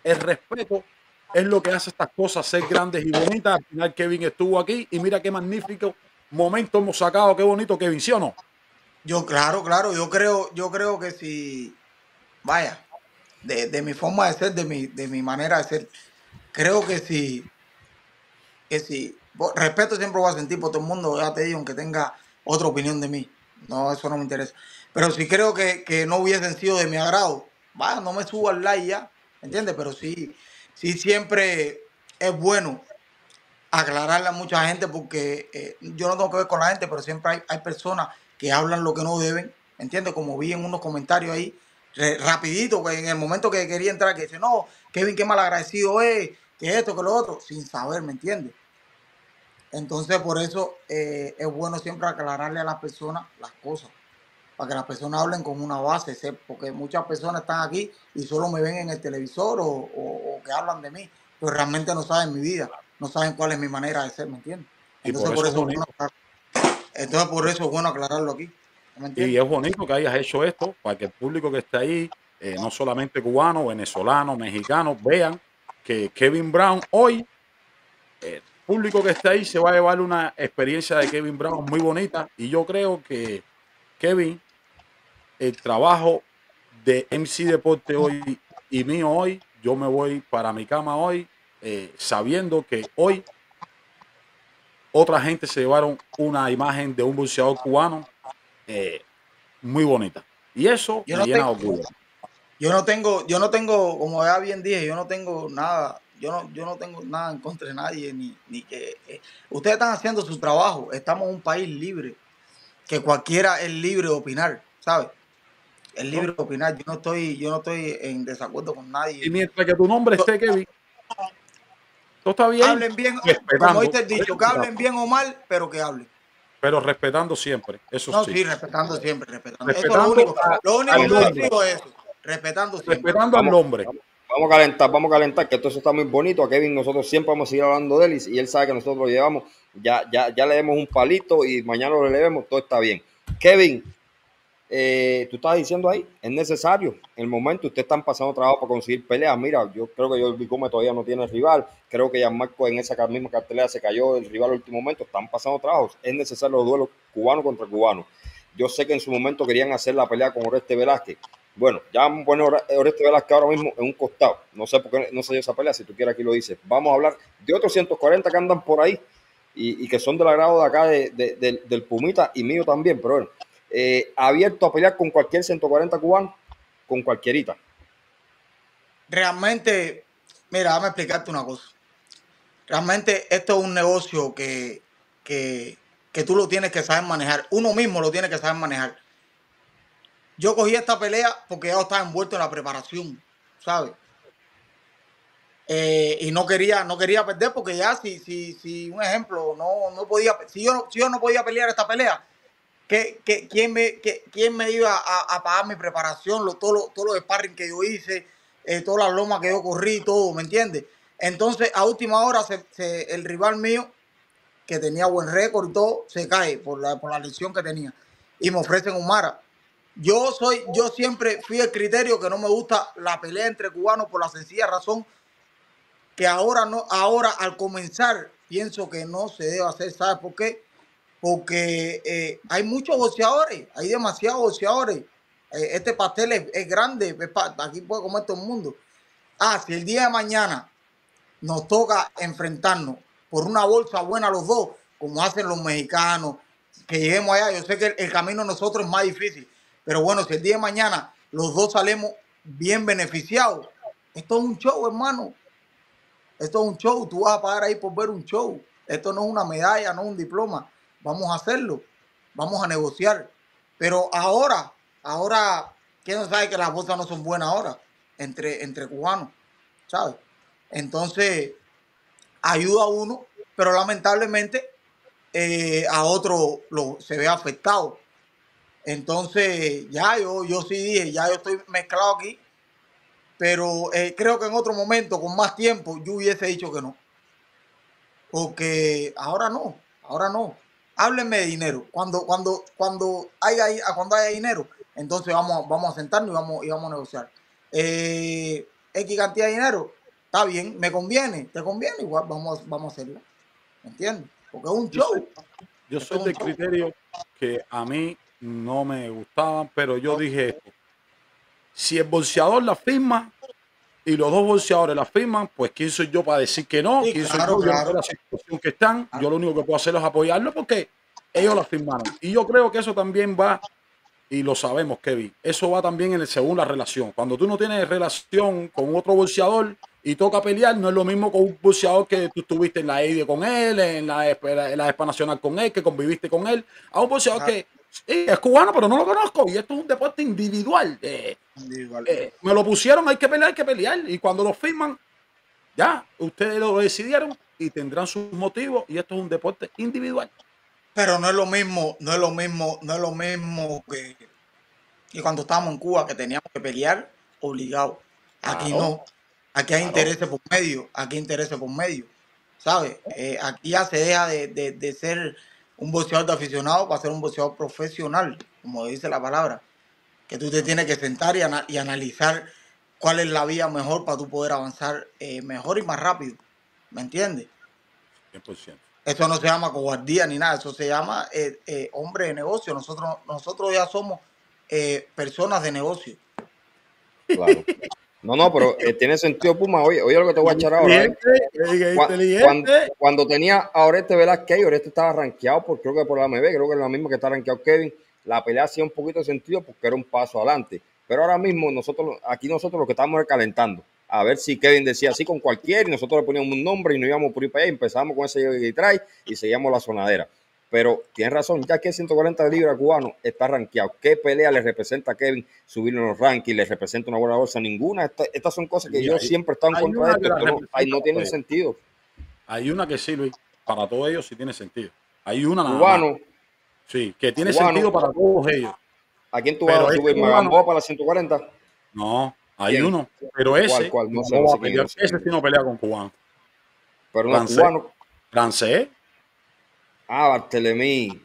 es lo que hace estas cosas ser grandes y bonitas. Al final Kevin estuvo aquí y mira qué magnífico momento hemos sacado, qué bonito Kevin, ¿sí o no? Claro, yo creo que si, vaya, de mi forma de ser, de mi manera de ser, creo que si, respeto siempre voy a sentir por todo el mundo, ya te digo, aunque tenga otra opinión de mí, no, eso no me interesa. Pero si creo que no hubiesen sido de mi agrado, vaya, no me subo al like ya, ¿entiendes? Pero sí siempre es bueno aclararle a mucha gente porque yo no tengo que ver con la gente, pero siempre hay personas que hablan lo que no deben, ¿entiendes? Como vi en unos comentarios ahí, rapidito, que en el momento que quería entrar, que dice, no, Kevin, qué mal agradecido es, que esto, que lo otro, sin saber, ¿me entiendes? Entonces, por eso es bueno siempre aclararle a las personas las cosas, para que las personas hablen con una base, porque muchas personas están aquí y solo me ven en el televisor o que hablan de mí, pero realmente no saben mi vida, no saben cuál es mi manera de ser, ¿me entiendes? Y por Entonces, por eso es eso bonito. es bueno aclararlo aquí, ¿me Y entiendes? es bonito que hayas hecho esto para que el público que está ahí, no solamente cubano, venezolano, mexicano, vean que Kevin Brown hoy, el público que está ahí se va a llevar una experiencia de Kevin Brown muy bonita. Y yo creo que Kevin, el trabajo de MC Deporte hoy y mío hoy, yo me voy para mi cama hoy sabiendo que hoy otra gente se llevaron una imagen de un boxeador cubano eh, muy bonita. Y eso Yo me no llena de tengo, orgullo. yo no tengo, como ya bien dije, yo no tengo nada, yo no tengo nada en contra de nadie, ni que ustedes están haciendo su trabajo, estamos en un país libre, que cualquiera es libre de opinar, ¿sabes? Es ¿No? libre de opinar. Yo no estoy en desacuerdo con Y nadie. mientras que tu nombre To- esté, Kevin, todo está bien, Hablen bien, como respetando, dice el dicho, que respetando, hablen bien o mal, pero que hablen. pero respetando siempre, eso No, sí, sí, respetando siempre, respetando. Eso es respetando lo único al que hombre, exijo es eso, respetando siempre. respetando al Vamos, hombre. vamos a calentar, que esto eso está muy bonito. A Kevin nosotros siempre vamos a seguir hablando de él y él sabe que nosotros lo llevamos. Ya le demos un palito y mañana lo elevemos, todo está bien. Kevin, tú estabas diciendo ahí, es necesario. En el momento ustedes están pasando trabajo para conseguir peleas. Mira, yo creo que Jordi Gómez todavía no tiene rival. Creo que Marco en esa misma cartelera se cayó el rival al último momento. Están pasando trabajos. Es necesario los duelos cubano contra cubano. Yo sé que en su momento querían hacer la pelea con Oreste Velázquez. Bueno, ya bueno Oreste Velázquez ahora mismo en un costado. No sé por qué no se dio esa pelea. Si tú quieres aquí lo dices. Vamos a hablar de otros 140 que andan por ahí y que son del agrado de acá del Pumita y mío también. Pero bueno, abierto a pelear con cualquier 140 cubano, con cualquierita. Realmente, mira, déjame explicarte una cosa. Realmente esto es un negocio que tú lo tienes que saber manejar. Uno mismo lo tiene que saber manejar. yo cogí esta pelea porque ya estaba envuelto en la preparación, ¿sabes? Y no quería perder porque ya si un ejemplo, no podía, si yo no podía pelear esta pelea, ¿quién me iba a pagar mi preparación, todo lo sparring que yo hice, todas las lomas que yo corrí, todo, ¿me entiendes? Entonces, a última hora, el rival mío, que tenía buen récord y todo, se cae por la lesión que tenía. Y me ofrecen un Mara. Yo siempre fui el criterio que no me gusta la pelea entre cubanos por la sencilla razón que ahora al comenzar pienso que no se debe hacer, ¿sabes por qué? Porque hay muchos boxeadores, hay demasiados boxeadores. Este pastel es grande, aquí puede comer todo el mundo. Si el día de mañana nos toca enfrentarnos por una bolsa buena los dos, como hacen los mexicanos, que lleguemos allá, yo sé que el camino de nosotros es más difícil, pero bueno, si el día de mañana los dos salimos bien beneficiados, esto es un show, hermano. Esto es un show, tú vas a pagar ahí por ver un show. Esto no es una medalla, no es un diploma. Vamos a hacerlo, vamos a negociar. Pero ahora, ¿quién sabe que las bolsas no son buenas ahora? Entre cubanos, ¿sabes? Entonces, ayuda a uno, pero lamentablemente a otro se ve afectado. Entonces, ya yo sí dije, ya yo estoy mezclado aquí, pero creo que en otro momento, con más tiempo, yo hubiese dicho que no. Porque ahora no. Háblenme de dinero. Cuando haya dinero, entonces vamos a sentarnos y vamos a negociar. X cantidad de dinero, está bien, me conviene, te conviene, igual vamos a hacerlo. ¿Me entiendes? Porque es un show. Yo soy del criterio que a mí no me gustaban, pero yo dije esto. Si el boxeador la firma y los dos boxeadores la firman, pues ¿quién soy yo para decir que no? Sí, ¿Quién claro, soy yo? claro. Yo la situación que están, yo lo único que puedo hacer es apoyarlo porque ellos la firmaron. Y yo creo que eso también va, y lo sabemos, Kevin, eso va también según la relación. Cuando tú no tienes relación con otro boxeador y toca pelear, no es lo mismo con un boxeador que tú estuviste en la EIDE con él, en la Expo Nacional con él, que conviviste con él, a un boxeador que sí, es cubano, pero no lo conozco, y esto es un deporte individual. Me lo pusieron, hay que pelear, y cuando lo firman, ya, ustedes lo decidieron y tendrán sus motivos, y esto es un deporte individual. Pero no es lo mismo que cuando estábamos en Cuba, que teníamos que pelear obligados. Aquí Claro, no. Aquí hay intereses por medio. ¿Sabes? Aquí ya se deja de ser un boxeador de aficionado para ser un boxeador profesional, como dice la palabra. Que tú te tienes que sentar y analizar cuál es la vía mejor para tú poder avanzar mejor y más rápido. ¿Me entiendes? 100%. Eso no se llama cobardía ni nada, eso se llama hombre de negocio. Nosotros ya somos personas de negocio. Claro. No, pero tiene sentido, Puma. Oye lo que te voy a echar ahora. Cuando tenía a Oreste Velázquez, Oreste estaba rankeado, creo que por la AMB, creo que es la misma que está rankeado Kevin. La pelea hacía un poquito de sentido porque era un paso adelante. Pero ahora mismo nosotros lo que estamos recalentando. A ver si Kevin decía así con cualquiera y nosotros le poníamos un nombre y nos íbamos por ir para allá y empezamos con ese y y seguíamos la sonadera. Pero tienes razón, ya que 140 libras cubano está rankeado. ¿Qué pelea le representa a Kevin subir en los rankings? ¿Le representa una buena bolsa? Ninguna. Estas son cosas que yo siempre he estado en contra de esto. No tienen sentido. Hay una que sí, Luis, para todos ellos sí tiene sentido. Hay una nada cubano. Más. Sí, que tiene sentido para todos ellos. ¿A quién tú vas a subir? ¿Magamboa para las 140? No, hay uno. Pero ese ¿Cuál? No va a pelear. Ese sí no pelea con cubano. Pero no es cubano. Francés. Barthelemy.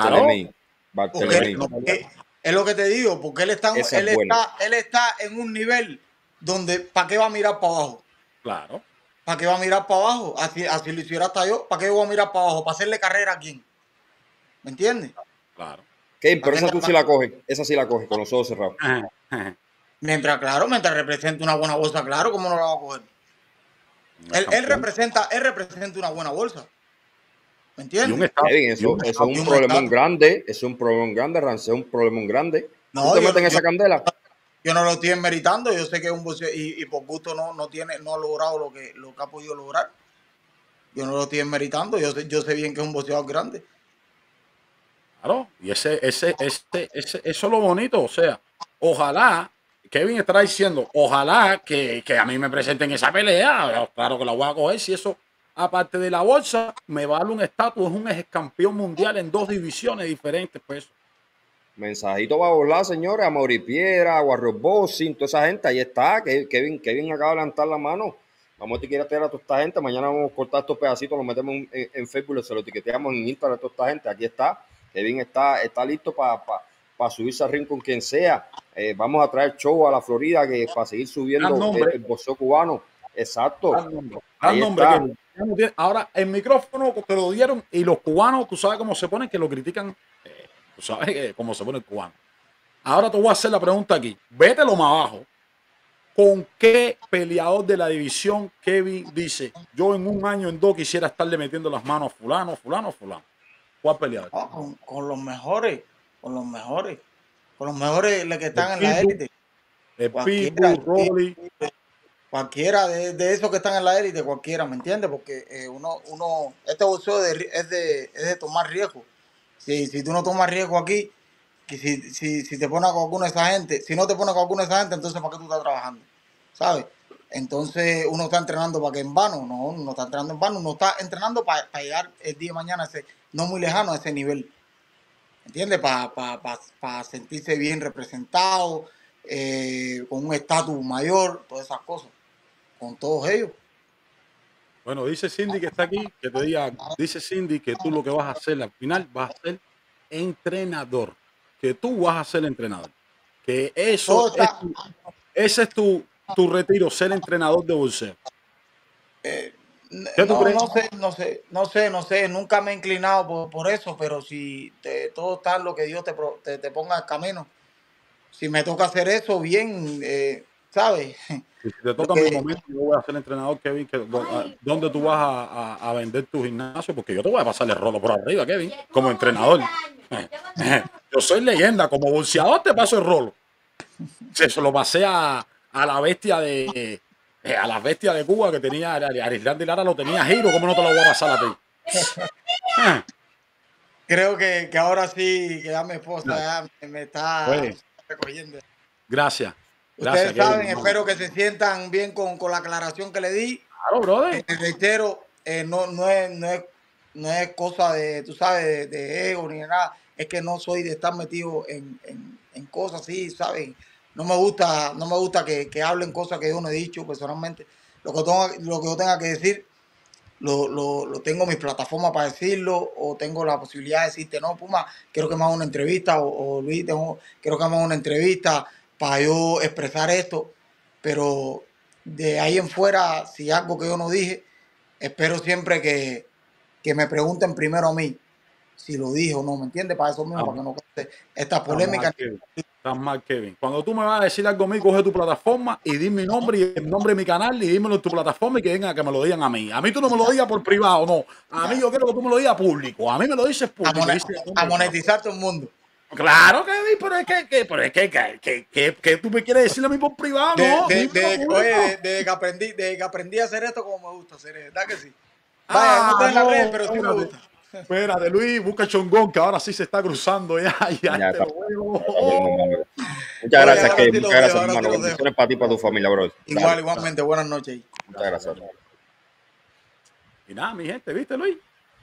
Es lo que te digo, porque él está en un nivel donde ¿para qué va a mirar para abajo? Claro. ¿Para qué va a mirar para abajo? Así lo hiciera hasta yo. ¿Para qué voy a mirar para abajo? ¿Para hacerle carrera a quién? ¿Me entiendes? Claro. Pero esa tú sí la coges. Esa sí la coges con los ojos cerrados. Mientras representa una buena bolsa, claro, ¿cómo no la va a coger? Él representa una buena bolsa. ¿Me entiendes? Eso es un problemón grande. Es un problemón grande, Rance. Es un problemón grande. No, ¿Tú te metes en esa candela? Yo no lo estoy meritando. Yo sé que es un boxeo y por gusto no ha logrado lo que ha podido lograr. Yo no lo estoy meritando. Yo sé bien que es un boxeador grande. Claro. Y eso es lo bonito. O sea, Ojalá, Kevin estará diciendo, ojalá que a mí me presenten esa pelea. Claro que la voy a coger. Si eso, aparte de la bolsa, me vale un estatus, es un ex campeón mundial en 2 divisiones diferentes, pues. Mensajito va a volar, señores, a Mauripiedra, a Warrior Boxing, toda esa gente, ahí está, Kevin acaba de levantar la mano. Vamos a etiquetar a toda esta gente, mañana vamos a cortar estos pedacitos, los metemos en Facebook, se lo etiquetamos en Instagram a toda esta gente, aquí está, Kevin está listo para subirse al ring con quien sea. Vamos a traer show a la Florida para seguir subiendo el boxeo cubano. Exacto. Ahí está. Ahora, el micrófono te lo dieron y los cubanos, tú sabes cómo se ponen, que lo critican. Tú sabes cómo se pone el cubano. Ahora te voy a hacer la pregunta aquí. Vételo más abajo. ¿Con qué peleador de la división Kevin dice, yo en un año, en 2, quisiera estarle metiendo las manos a fulano? ¿Cuál peleador? Con los mejores. Con los mejores los que están en la élite. Cualquiera de esos que están en la élite, cualquiera, ¿me entiendes? Porque este boxeo es de tomar riesgo. Si tú no tomas riesgo aquí, si te pones con alguna de esa gente, si no te pones con alguna de esa gente, entonces ¿para qué tú estás trabajando? ¿Sabes? Entonces uno está entrenando para que en vano, no está entrenando en vano, uno está entrenando para llegar el día de mañana no muy lejano a ese nivel. ¿Entiendes? Para sentirse bien representado, con un estatus mayor, todas esas cosas, con todos ellos. Bueno, dice Cindy que está aquí, que te diga, dice Cindy que tú lo que vas a hacer al final vas a ser entrenador, que tú vas a ser entrenador, que eso ese es tu retiro, ser entrenador de boxeo. ¿Qué tú crees? No sé, nunca me he inclinado por eso, pero si todo está en lo que Dios te ponga al camino, si me toca hacer eso, bien, ¿sabes? Si te toca mi momento, yo voy a ser entrenador, Kevin, ¿dónde tú vas a vender tu gimnasio? Porque yo te voy a pasar el rolo por arriba, Kevin, como entrenador. Yo soy leyenda, como boxeador te paso el rolo. Se lo pasé a la bestia de Cuba que tenía Arislandy Lara, lo tenía Giro, ¿cómo no te lo voy a pasar a ti? Creo que ahora sí, que ya mi esposa ya me está recogiendo. Gracias. Ustedes saben, espero que se sientan bien con la aclaración que le di. Claro, brother. Reitero, no es cosa de, tú sabes, de ego ni de nada. Es que no soy de estar metido en cosas así, ¿sabes? No me gusta que hablen cosas que yo no he dicho personalmente. Lo que yo tenga que decir, lo tengo en mis plataformas para decirlo, o tengo la posibilidad de decirte, no, Puma, quiero que me haga una entrevista, o Luis, quiero que me haga una entrevista para yo expresar esto, pero de ahí en fuera, si algo que yo no dije, espero siempre que me pregunten primero a mí si lo dije o no, ¿me entiendes? Para eso mismo, para que no quede esta polémica. Estás mal, Kevin. Cuando tú me vas a decir algo a mí, coge tu plataforma y di mi nombre y el nombre de mi canal y dímelo en tu plataforma y que vengan a que me lo digan a mí. A mí tú no me lo digas por privado, no. A mí yo quiero que tú me lo digas público. A mí me lo dices público. A monetizar todo el mundo. Claro, Kevin, pero es que tú me quieres decir a mí por privado, ¿no? Desde que aprendí a hacer esto como me gusta hacer, ¿verdad que sí? Vaya, no estoy en las redes, pero sí me gusta. Espérate, Luis, busca Chongón, que ahora sí se está cruzando ya. Muchas gracias, Kevin. Muchas gracias, hermano. Bendiciones para ti y para tu familia, bro. Igualmente, buenas noches. Muchas gracias. Y nada, mi gente, ¿viste, Luis?